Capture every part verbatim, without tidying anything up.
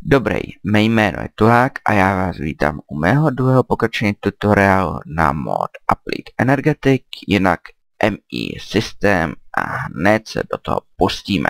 Dobrý, mé jméno je Tulák a já vás vítám u mého druhého pokračování tutoriálu na mod Applied Energetic, jinak M I systém, a hned se do toho pustíme.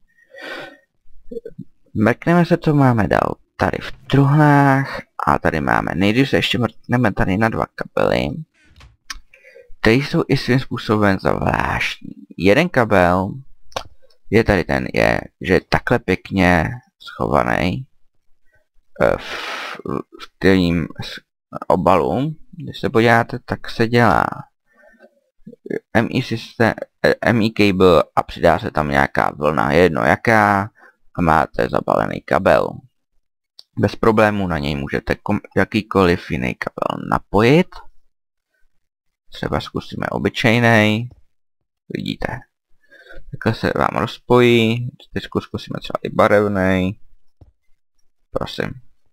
Mrkneme se, co máme dál tady v truhlách a tady máme, nejdřív se ještě mrkneme tady na dva kabely, které jsou i svým způsobem zvláštní. Jeden kabel je tady ten, je, že je takhle pěkně schovaný v, v tým obalu. Když se podíváte, tak se dělá M I systém, M I cable a přidá se tam nějaká vlna, jedno jaká, a máte zabalený kabel. Bez problémů na něj můžete jakýkoliv jiný kabel napojit. Třeba zkusíme obyčejný. Vidíte. Takhle se vám rozpojí. Teď zkusíme třeba i barevný. Prosím.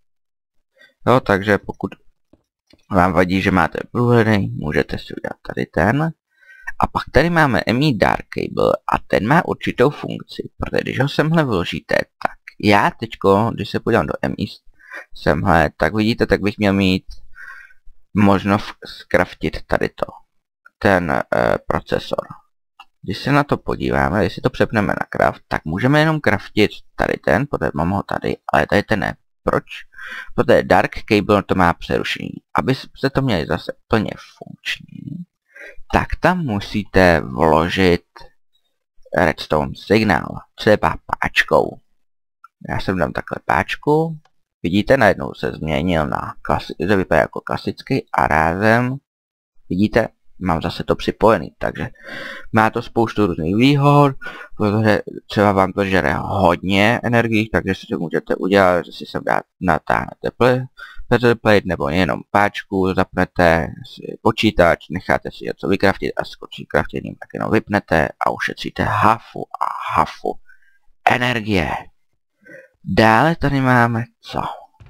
Jo, takže pokud vám vadí, že máte průhledný, můžete si udělat tady ten. A pak tady máme M I Dark Cable a ten má určitou funkci, protože když ho semhle vložíte, tak já teďko, když se podívám do M I semhle, tak vidíte, tak bych měl mít možnost skraftit tady to, ten uh, procesor. Když se na to podíváme, když si to přepneme na craft, tak můžeme jenom craftit tady ten, protože mám ho tady, ale tady ten ne. Proč? Protože Dark Cable to má přerušení. Aby jste to měli zase plně funkční, tak tam musíte vložit redstone signál, třeba páčkou. Já jsem dám takhle páčku, vidíte, najednou se změnil na klasi- že vypadá jako klasický a rázem, vidíte, mám zase to připojený, takže má to spoustu různých výhod, protože třeba vám to žere hodně energií, takže si to můžete udělat, že si sem dát, natáhnete plate nebo jenom páčku, zapnete si počítač, necháte si něco vykraftit a skočí kraftěním, tak jenom vypnete a ušetříte hafu a hafu energie. Dále tady máme co?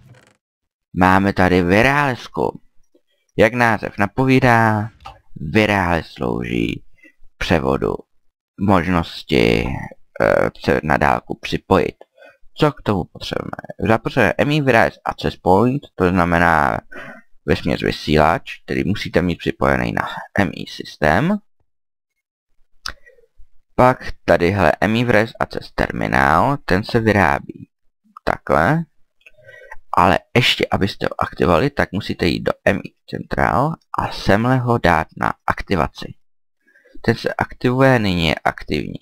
Máme tady Viralesku. Jak název napovídá, Virale slouží převodu možnosti e, se na dálku připojit. Co k tomu potřebujeme? Zapotřebujeme M I Virale Access Point, to znamená vesměs vysílač, který musíte mít připojený na M I systém. Pak tadyhle M I Virale Access Terminál, ten se vyrábí takhle. Ale ještě, abyste ho aktivovali, tak musíte jít do M I Central a semhle ho dát na aktivaci. Ten se aktivuje, nyní je aktivní.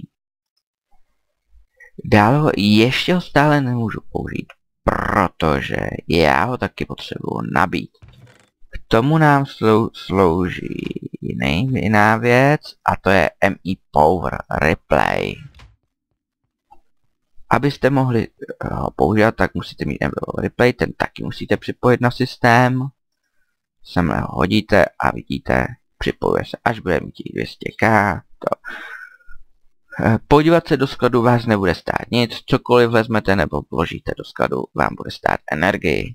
Dále ho ještě ho stále nemůžu použít, protože já ho taky potřebuji nabít. K tomu nám slou, slouží jiný, jiná věc a to je M I Power Replay. Abyste mohli ho používat, tak musíte mít M I Power Replay, ten taky musíte připojit na systém. Semhle ho hodíte a vidíte, připojuje se, až bude mít dvě stě K. To. Podívat se do skladu vás nebude stát nic, cokoliv vezmete nebo vložíte do skladu, vám bude stát energii.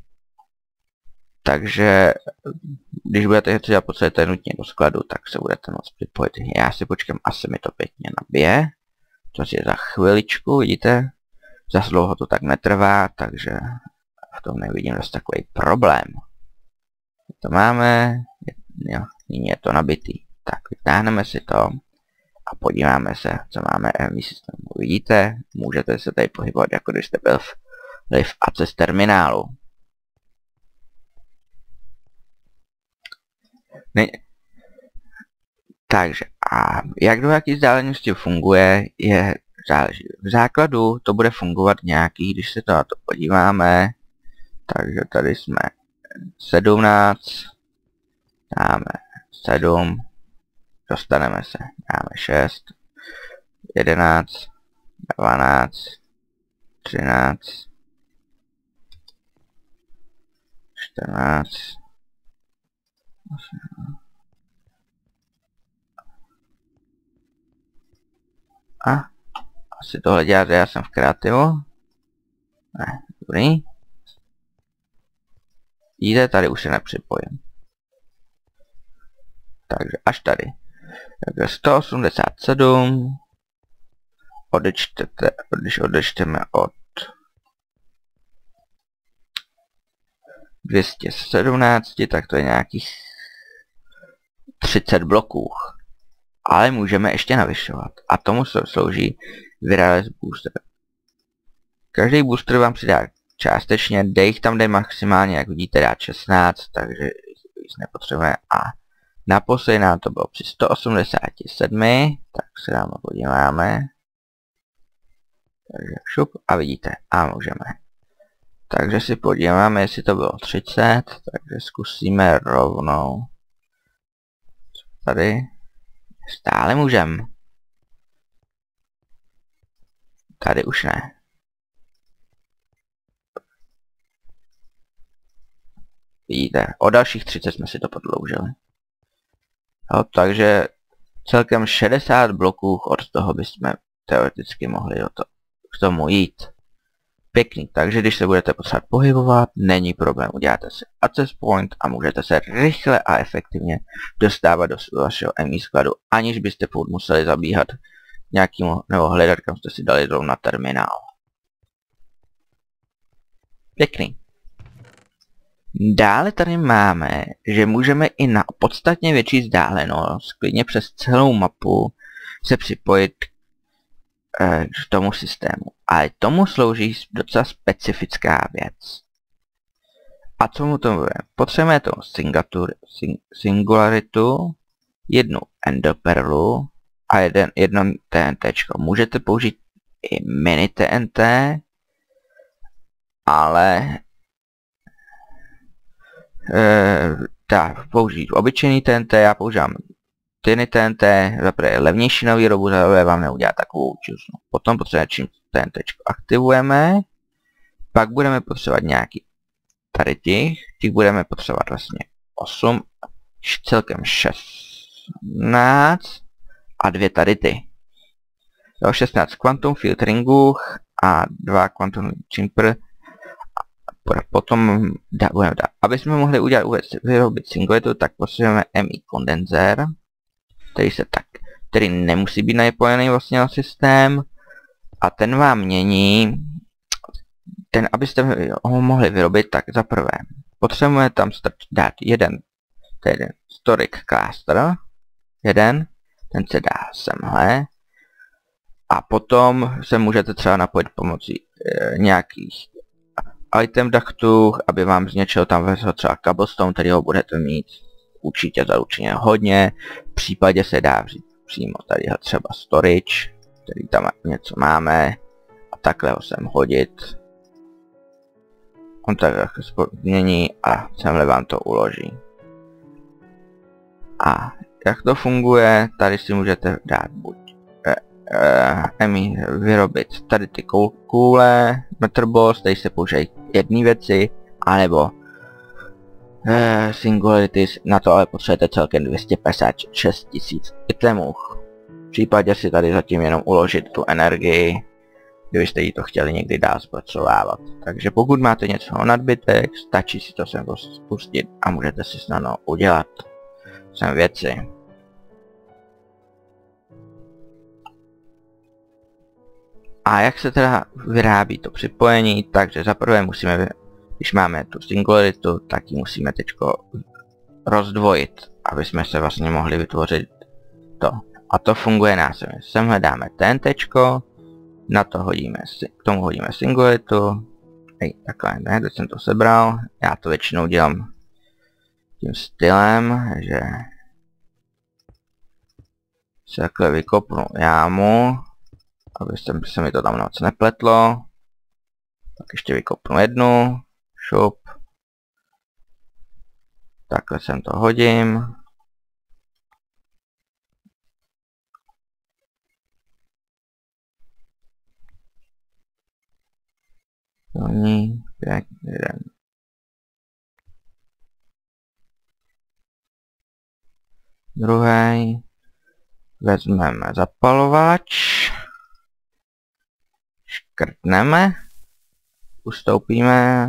Takže když budete třeba potřebujete nutně do skladu, tak se budete moct připojit. Já si počkám, asi mi to pěkně nabije. To je za chviličku, vidíte? Zas dlouho to tak netrvá, takže v tom nevidím dost takový problém. To máme, jo, nyní je to nabitý. Tak vytáhneme si to a podíváme se, co máme M I systému. Vidíte, můžete se tady pohybovat, jako když jste byl v, v Access terminálu. Ne, takže, a jak do jaký vzdálenosti funguje, je záleží. V základu to bude fungovat nějaký, když se to na to podíváme, takže tady jsme sedmnáct, dáme sedm, dostaneme se, dáme šest, jedenáct, dvanáct, třináct, čtrnáct, a asi tohle dělat, že já jsem v kreativu. Ne, dobrý. Jde, tady už se nepřipojím. Takže až tady. Takže sto osmdesát sedm. Odečtete, když odečteme od dvě stě sedmnáct, tak to je nějakých třicet bloků. Ale můžeme ještě navyšovat. A tomu slouží Wireless Booster. Každý booster vám přidá částečně, dej jich tam jde maximálně, jak vidíte, dát šestnáct, takže víc nepotřebujeme. A naposledy nám to bylo při sto osmdesáti sedmi, tak se nám podíváme. Takže šup a vidíte, a můžeme. Takže si podíváme, jestli to bylo třicet, takže zkusíme rovnou. Tady stále můžeme. Tady už ne. Vidíte, o dalších třicet jsme si to prodloužili. Jo, takže celkem šedesát bloků od toho bychom teoreticky mohli do to, k tomu jít. Pěkný, takže když se budete potřebovat pohybovat, není problém, uděláte si access point a můžete se rychle a efektivně dostávat do vašeho M I skladu, aniž byste furt museli zabíhat nějakým nebo hledat, kam jste si dali zrovna terminál. Pěkný. Dále tady máme, že můžeme i na podstatně větší vzdálenost, klidně přes celou mapu, se připojit eh, k tomu systému. Ale tomu slouží docela specifická věc. A co mu to bude? Potřebujeme tomu sing singularitu, jednu endoperlu a jeden, jedno TNTčko. Můžete použít i mini T N T, ale e, tak, použít obyčejný T N T, já používám Tiny T N T, zaprvé je levnější na výrobu, zaprvé vám neudělá takovou čusnu. Potom potřebujeme, čím T N T aktivujeme, pak budeme potřebovat nějaký tady těch, těch budeme potřebovat vlastně osm, celkem šestnáct a dvě tady ty. Jo, šestnáct Quantum Filteringu a dva Quantum Chimper. Potom dá, budeme dát. Aby jsme mohli udělat vyrobit singletu, tak potřebujeme M I kondenzér, který se tak, který nemusí být napojený vlastně na systém a ten vám mění, ten, abyste ho mohli vyrobit, tak za prvé potřebujeme tam dát jeden, tedy Storic Cluster, jeden, ten se dá semhle a potom se můžete třeba napojit pomocí e, nějakých item ductů, aby vám z něčeho tam vezl třeba cobblestone, který ho budete mít určitě zaručeně hodně. V případě se dá vzít přímo tady třeba storage, který tam něco máme a takhle ho sem hodit. On tak změní a semhle vám to uloží. A jak to funguje, tady si můžete dát buď eh, eh, vyrobit tady ty koule, meterballs, tady se použijí jedné věci, anebo eh, singularities, na to ale potřebujete celkem dvě stě padesát šest tisíc itemů. V případě si tady zatím jenom uložit tu energii, kdybyste jí to chtěli někdy dál zpracovávat. Takže pokud máte něco o nadbytek, stačí si to sem spustit a můžete si snadno udělat sem věci. A jak se teda vyrábí to připojení, takže zaprvé musíme, když máme tu singularitu, tak ji musíme teďko rozdvojit, aby jsme se vlastně mohli vytvořit to. A to funguje následně. Sem hledáme TNTčko, na to hodíme, k tomu hodíme singularitu. Hej, takhle ne, teď jsem to sebral. Já to většinou dělám tím stylem, že se takhle vykopnu jámu, aby se mi to tam moc nepletlo. Tak ještě vykopnu jednu, šup. Takhle sem to hodím. První, pěkný, jeden. Druhý. Vezmeme zapalovač. Škrtneme. Ustoupíme.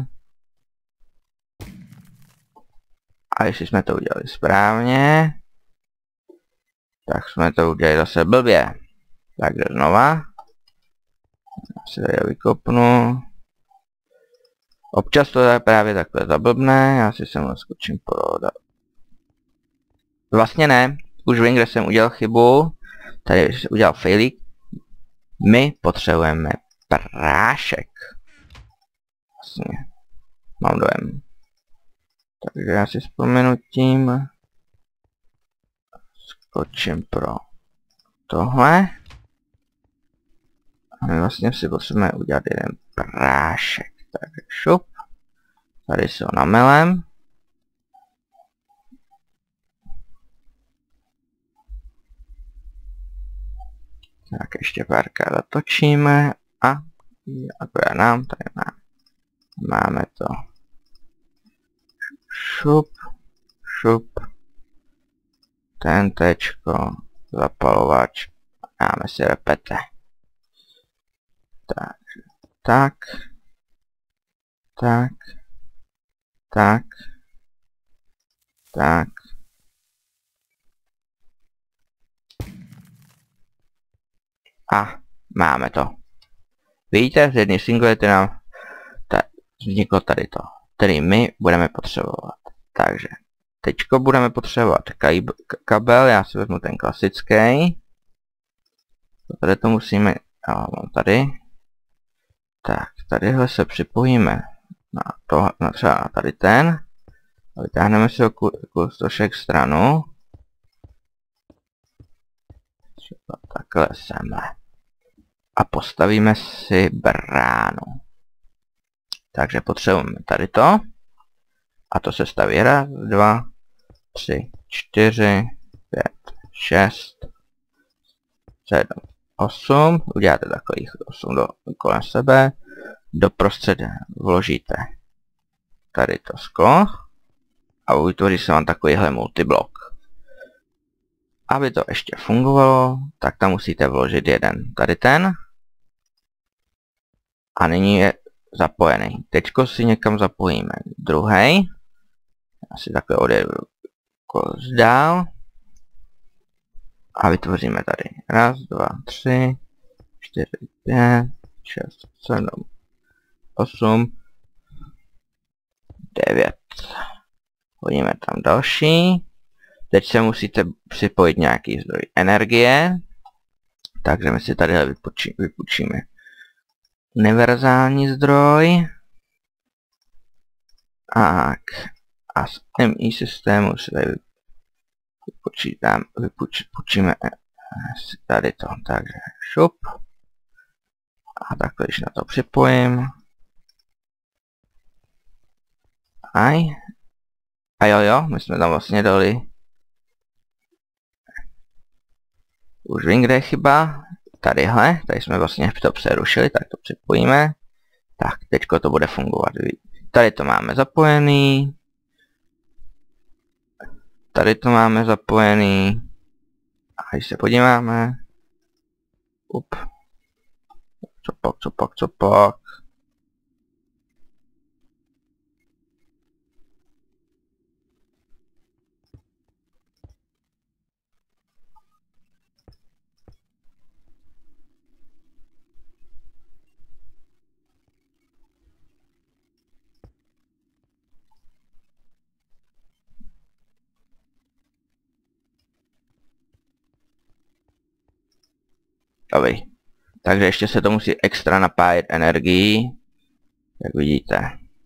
A jestli jsme to udělali správně, tak jsme to udělali zase blbě. Takže znova. Já si tady vykopnu. Občas to je právě takhle zablbne, já si sem skočím po... Vlastně ne, už vím, kde jsem udělal chybu. Tady jsem udělal failík. My potřebujeme prášek. Vlastně. Mám dojem. Takže já si vzpomenu tím. Skočím pro tohle. A my vlastně si potřebujeme udělat jeden prášek. Takže šup. Tady se ho namelem. Tak ještě párkrát zatočíme a akorát nám tady máme, máme to šup, šup, ten tečko, zapalovač, dáme si repete. Tak, tak, tak, tak, tak. A máme to. Vidíte, z jedné singulety nám vzniklo tady to, který my budeme potřebovat. Takže teďko budeme potřebovat kabel, já si vezmu ten klasický. Tady to musíme, já mám tady. Tak, tadyhle se připojíme na to, na třeba na tady ten. A vytáhneme si ho kus trošek stranu. Třeba takhle semhle. A postavíme si bránu. Takže potřebujeme tady to. A to se staví raz, dva, tři, čtyři, pět, šest, sedm, osm. Uděláte takových osm do, kolem sebe. Doprostřed vložíte tady to sklo. A vytvoří se vám takovýhle multiblok. Aby to ještě fungovalo, tak tam musíte vložit jeden tady ten. A nyní je zapojený. Teďko si někam zapojíme druhý. Já si takhle odjedu dál. A vytvoříme tady raz, dva, tři, čtyři, pět, šest, sedm, osm, devět. Hodíme tam další. Teď se musíte připojit nějaký zdroj energie. Takže my si tady vypočí, vypočíme univerzální zdroj. Tak. A z M I systému si tady vypočítám, vypočíme tady to. Takže šup. A takhle, když na to připojím. Aj. A jo jo, my jsme tam vlastně dali. Už vím, kde je chyba. Tadyhle, tady jsme vlastně to přerušili, tak to připojíme. Tak, teďko to bude fungovat. Tady to máme zapojený. Tady to máme zapojený. A když se podíváme. Up. Co pak, co pak, co pak. Dobrý. Takže ještě se to musí extra napájet energií. Jak vidíte.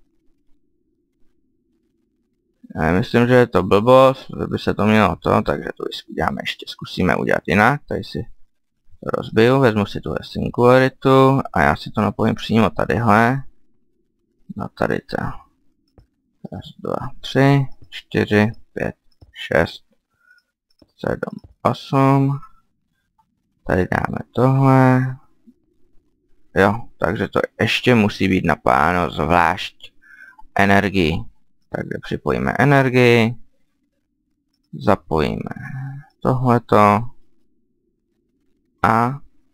Já myslím, že je to blbost, že by se to mělo to, takže to uděláme ještě, zkusíme udělat jinak. Tady si to rozbiju, vezmu si tuhle singularitu a já si to napojím přímo tadyhle. No tady to. Raz, dva, tři, čtyři, pět, šest, sedm, osm. Tady dáme tohle. Jo, takže to ještě musí být napájeno zvlášť energii. Takže připojíme energii. Zapojíme tohleto. A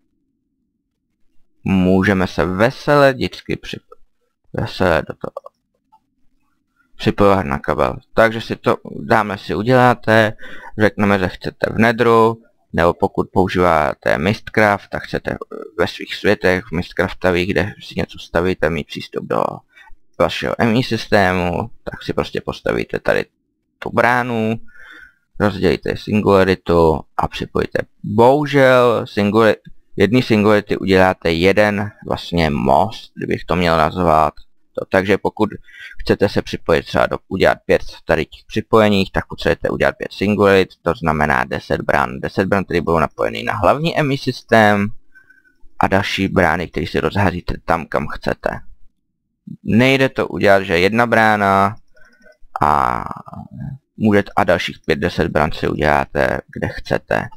můžeme se veselé vždycky připojit. Veselé do toho. Připojovat na kabel. Takže si to dáme si uděláte. Řekneme, že chcete v Netheru. Nebo pokud používáte Mistcraft, tak chcete ve svých světech, v Mistcraftových, kde si něco stavíte, mít přístup do vašeho M I systému, tak si prostě postavíte tady tu bránu, rozdělíte singularitu a připojíte. Bohužel singularity, jedný singularity uděláte jeden vlastně most, kdybych to měl nazvat. To, takže pokud chcete se připojit třeba do udělat pět tady těch připojeních, tak potřebujete udělat pět singularit, to znamená deset brán. deset brán, které budou napojeny na hlavní M I systém a další brány, které si rozházíte tam, kam chcete. Nejde to udělat, že jedna brána a můžete a dalších pět deset brán si uděláte, kde chcete.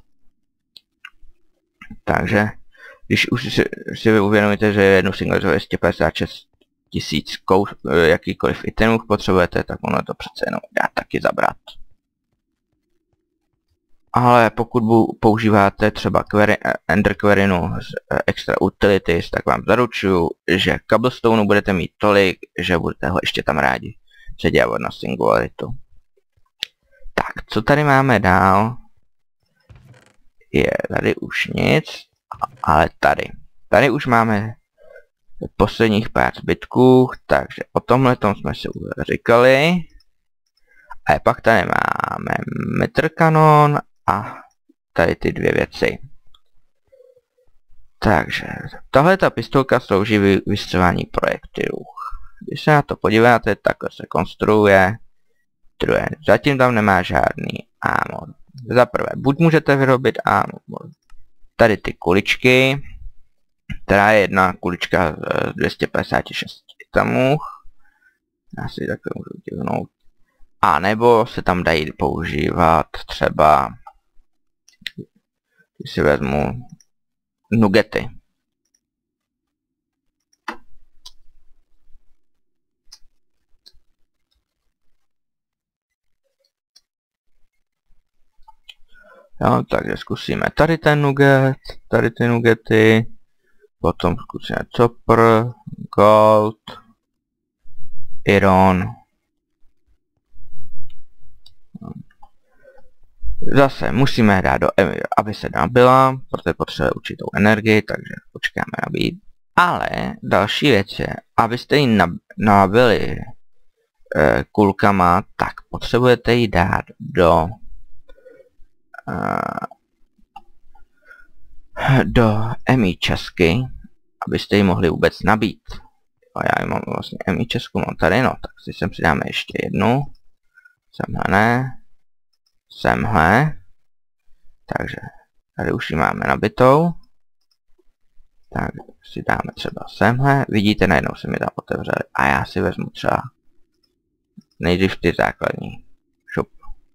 Takže, když už si, si uvědomíte, že jednu singularitu je sto padesát šest tisíc kous, jakýkoliv itemů potřebujete, tak ono to přece jenom dá taky zabrat. Ale pokud používáte třeba query, Ender Querynu z Extra Utilities, tak vám zaručuju, že Cobblestoneu budete mít tolik, že budete ho ještě tam rádi předělat na singularitu. Tak, co tady máme dál? Je tady už nic, ale tady. Tady už máme posledních pár zbytků, takže o tomhle tom jsme si už říkali. A pak tady máme Meter Cannon a tady ty dvě věci. Takže tahle ta pistolka slouží k vystřelání projektilů. Když se na to podíváte, takhle se konstruuje. Druhé, zatím tam nemá žádný armor. Za prvé, buď můžete vyrobit armor. Tady ty kuličky, která je jedna kulička z dvě stě padesát šest itemů. Já si takhle můžu divnout. A nebo se tam dají používat třeba, když si vezmu nugety. Jo, takže zkusíme tady ten nugget, tady ty nugety, potom zkusíme copper, gold, iron. Zase musíme hrát do, aby se nabila, protože potřebuje určitou energii, takže počkáme nabít. Ale další věc je, abyste ji nabili e, kulkama, tak potřebujete ji dát do do M I česky, abyste ji mohli vůbec nabít. A já ji mám vlastně M I česku, mám tady, no, tak si sem přidáme ještě jednu. Semhle ne. Semhle. Takže tady už ji máme nabitou. Tak si dáme třeba semhle. Vidíte, najednou se mi tam otevřeli. A já si vezmu třeba nejdřív ty základní. Šup.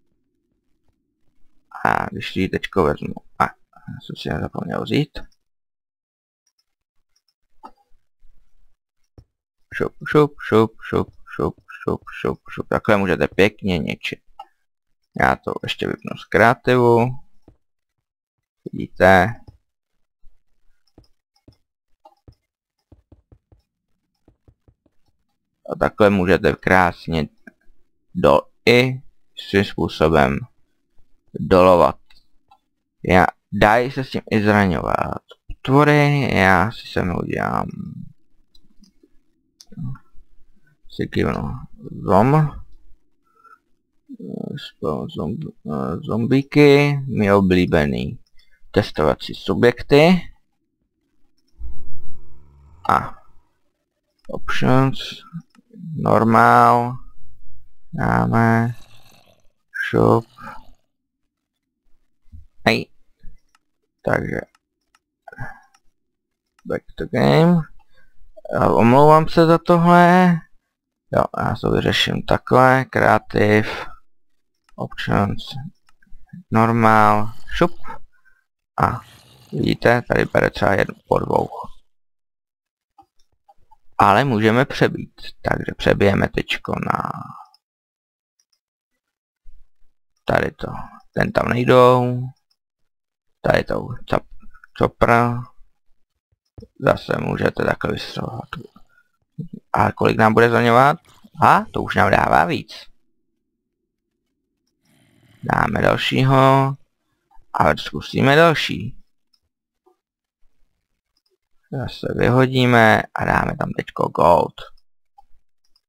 A když ji teďko vezmu, a jsem si nezapomněl vzít. Šup, šup, šup, šup, šup, šup, šup, šup. Takhle můžete pěkně ničit. Já to ještě vypnu z kreativu. Vidíte. A takhle můžete krásně do i svým způsobem dolovat. Já, dají se s tím i zraňovat tvory, já si sem udělám si kývnu zom, zomb, zombíky, mi oblíbený testovací subjekty a options, normál, dáme, shop, hej, takže back to game, já omlouvám se za tohle, jo, já to vyřeším takhle, creative, options, normál, šup a vidíte, tady bere třeba jednu po dvou. Ale můžeme přebít, takže přebijeme teďko na tady to, ten tam nejdou, tady to chopper, zase můžete takhle vystřelovat. A kolik nám bude zraňovat? A to už nám dává víc. Dáme dalšího a zkusíme další. Zase vyhodíme a dáme tam teďko gold.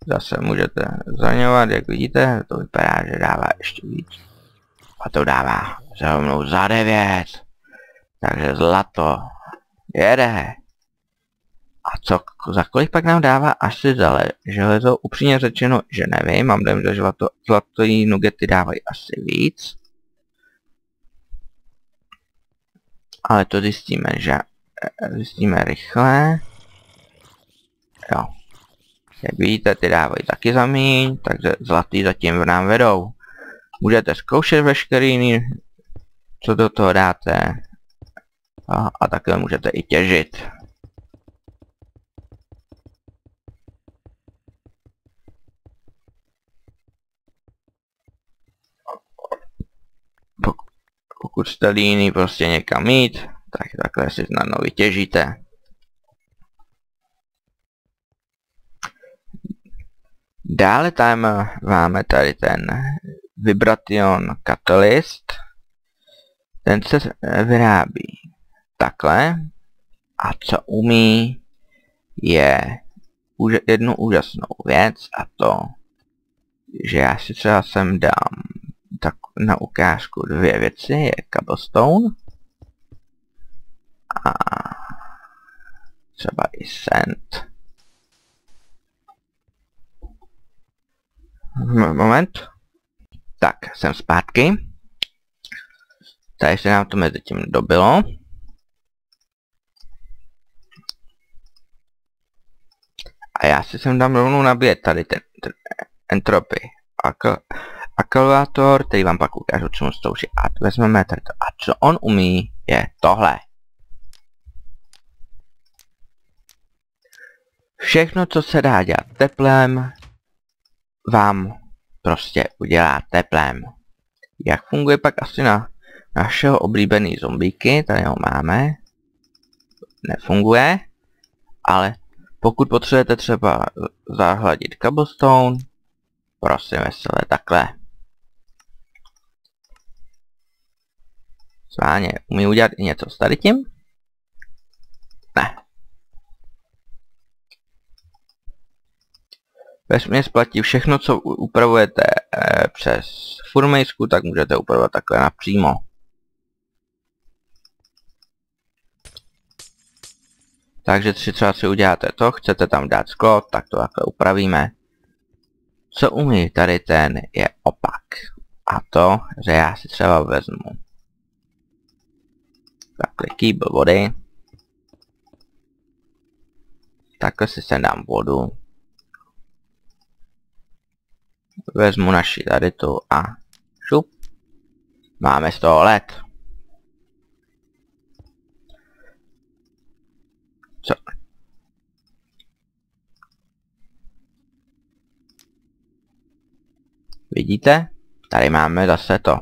Zase můžete zraňovat, jak vidíte, to vypadá, že dává ještě víc. A to dává rovnou za devět. Takže zlato jede. A co, za kolik pak nám dává asi za železo? Upřímně řečeno, že nevím, mám dojem, že zlato, zlatý nugety dávají asi víc. Ale to zjistíme, že zjistíme rychle. Jo. Jak vidíte, ty dávají taky za míň, takže zlatý zatím v nám vedou. Můžete zkoušet veškerý jiný, co do toho dáte. A, a takhle můžete i těžit. Pokud jste líný prostě někam jít, tak takhle si snadno vytěžíte. Dále tam máme tady ten Vibration Catalyst. Ten se vyrábí takhle. A co umí, je jednu úžasnou věc, a to, že já si třeba sem dám tak na ukázku dvě věci, je cobblestone a třeba i sand. Moment. Tak, jsem zpátky. Tady se nám to mezi tím dobilo. A já si sem dám rovnou nabíjet tady ten, ten entropy akumulátor, který vám pak ukážu, co mu slouží. A vezmeme tady to. A co on umí, je tohle. Všechno, co se dá dělat teplem, vám prostě udělá teplem. Jak funguje pak asi na našeho oblíbený zombíky, tady ho máme. Nefunguje, ale pokud potřebujete třeba zahladit cobblestone, prosím veselé takhle. Sváně, umí udělat i něco s tady tím? Ne. Vesměs platí všechno, co upravujete e, přes furmejsku, tak můžete upravovat takhle napřímo. Takže si třeba si uděláte to, chcete tam dát sklo, tak to takhle upravíme. Co umí tady ten je opak. A to, že já si třeba vezmu takhle kýbl vody. Takhle si sem dám vodu. Vezmu naši tady tu a šup. Máme z toho led. Co? Vidíte? Tady máme zase to.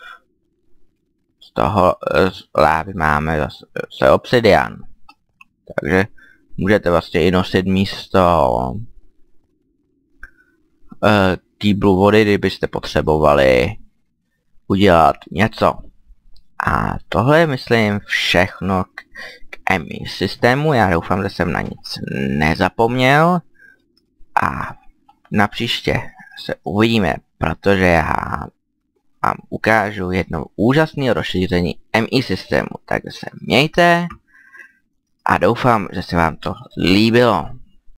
Z toho z lávy máme zase, zase obsidian. Takže můžete vlastně i nosit místo uh, kýblu vody, kdybyste potřebovali udělat něco. A tohle je, myslím, všechno k, k em í systému. Já doufám, že jsem na nic nezapomněl. A na příště se uvidíme, protože já vám ukážu jedno úžasné rozšíření em í systému. Takže se mějte a doufám, že se vám to líbilo.